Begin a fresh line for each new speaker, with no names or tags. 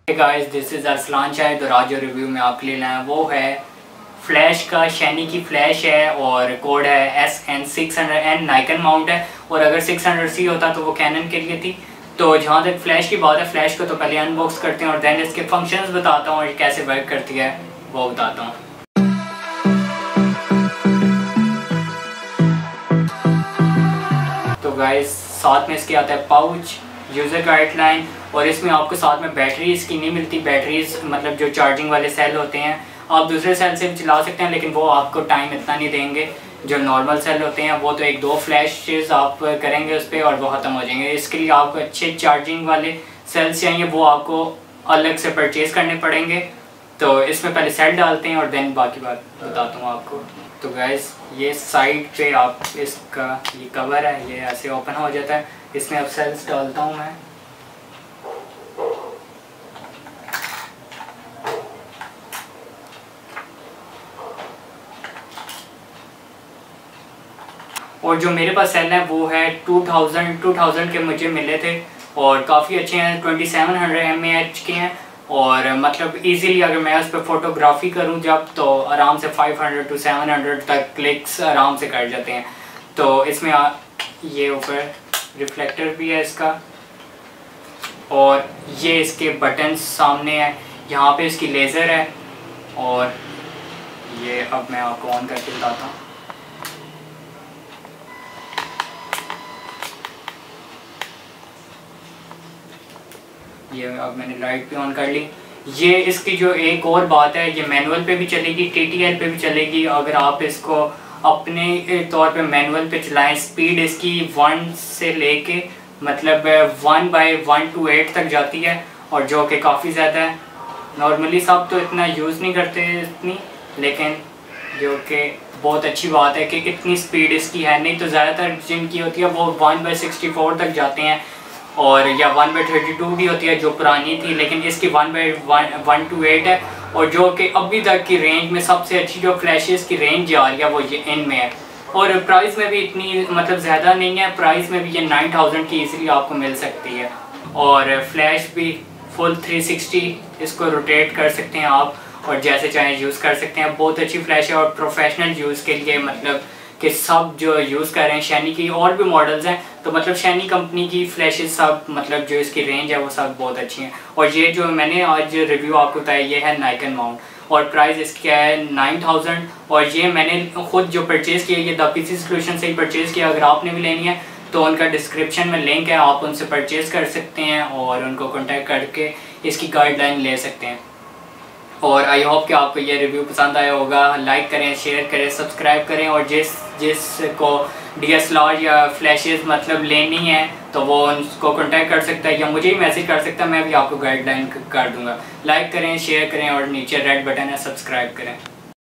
Guys this is Arsalan Shahid और आज जो रिव्यू में आपके लिए लाए वो है फ्लैश का। शैनी की फ्लैश है और कोड है SN600N नाइकन माउंट है, और अगर 600C होता तो वो कैनन के लिए थी। तो जहाँ तक फ्लैश की बात है, फ्लैश को तो पहले अनबॉक्स करते हैं और देन इसके फंक्शंस बताता हूँ और कैसे वर्क करती है वो बताता हूँ। तो गाइस साथ में इसके आता है पाउच, यूज़र गाइडलाइन, और इसमें आपको साथ में बैटरी इसकी नहीं मिलती। बैटरीज मतलब जो चार्जिंग वाले सेल होते हैं आप दूसरे सेल से भी चला सकते हैं, लेकिन वो आपको टाइम इतना नहीं देंगे। जो नॉर्मल सेल होते हैं वो तो 1-2 फ्लैशेस आप करेंगे उस पर और वो ख़त्म हो जाएंगे। इसके लिए आपको अच्छे चार्जिंग वाले सेल्स चाहिए, वो आपको अलग से परचेज़ करने पड़ेंगे। तो इसमें पहले सेल डालते हैं और देन बाकी बात बताता हूँ आपको। तो गैस ये साइड पे आप इसका ये कवर है, ये ऐसे ओपन हो जाता है। इसमें अब सेल्स डालता हूँ मैं। और जो मेरे पास सेल है वो है 2000 के मुझे मिले थे और काफ़ी अच्छे हैं। 2700 mAh के हैं और मतलब इजीली अगर मैं उस पर फ़ोटोग्राफी करूं जब तो आराम से 500 to 700 तक क्लिक्स आराम से कर जाते हैं। तो इसमें ये ऊपर रिफ्लेक्टर भी है इसका, और ये इसके बटन्स सामने है। यहाँ पे इसकी लेज़र है और ये अब मैं आपको ऑन करके बताता हूँ। ये अब मैंने लाइट भी ऑन कर ली। ये इसकी जो एक और बात है, ये मैनुअल पे भी चलेगी, TTL पे भी चलेगी। अगर आप इसको अपने तौर पे मैनुअल पे चलाएं, स्पीड इसकी 1 से लेके मतलब 1/1 to 8 तक जाती है, और जो कि काफ़ी ज़्यादा है। नॉर्मली सब तो इतना यूज़ नहीं करते इतनी, लेकिन जो कि बहुत अच्छी बात है कि इतनी स्पीड इसकी है। नहीं तो ज़्यादातर जिनकी होती है वो 1/64 तक जाते हैं, और या 1/32 भी होती है जो पुरानी थी, लेकिन इसकी 1/1 to 8 है। और जो कि अभी तक की रेंज में सबसे अच्छी जो फ्लैशेस की रेंज जा रही है वो ये इनमें है। और प्राइस में भी इतनी मतलब ज़्यादा नहीं है, प्राइस में भी ये 9000 की इजीली आपको मिल सकती है। और फ्लैश भी फुल 360 इसको रोटेट कर सकते हैं आप और जैसे चाहें यूज़ कर सकते हैं। बहुत अच्छी फ्लैश है और प्रोफेशनल यूज़ के लिए मतलब कि सब जो यूज़ कर रहे हैं। शैनी की और भी मॉडल्स हैं, तो मतलब शैनी कंपनी की फ्लैशेस सब मतलब जो इसकी रेंज है वो सब बहुत अच्छी हैं। और ये जो मैंने आज रिव्यू आपको बताया ये है नाइकन माउंट, और प्राइस इसकी है 9000। और ये मैंने खुद जो परचेज़ किया ये द PC सॉल्यूशन से ही परचेज़ किया। अगर आपने भी लेनी है तो उनका डिस्क्रिप्शन में लिंक है, आप उनसे परचेज़ कर सकते हैं और उनको कॉन्टेक्ट करके इसकी गाइडलाइन ले सकते हैं। और आई होप कि आपको ये रिव्यू पसंद आया होगा। लाइक करें, शेयर करें, सब्सक्राइब करें, और जिसको DSLR या फ्लैशेस मतलब लेनी है तो वो उनको कांटेक्ट कर सकता है या मुझे ही मैसेज कर सकता है, मैं भी आपको गाइडलाइन कर दूंगा। लाइक करें, शेयर करें और नीचे रेड बटन है सब्सक्राइब करें।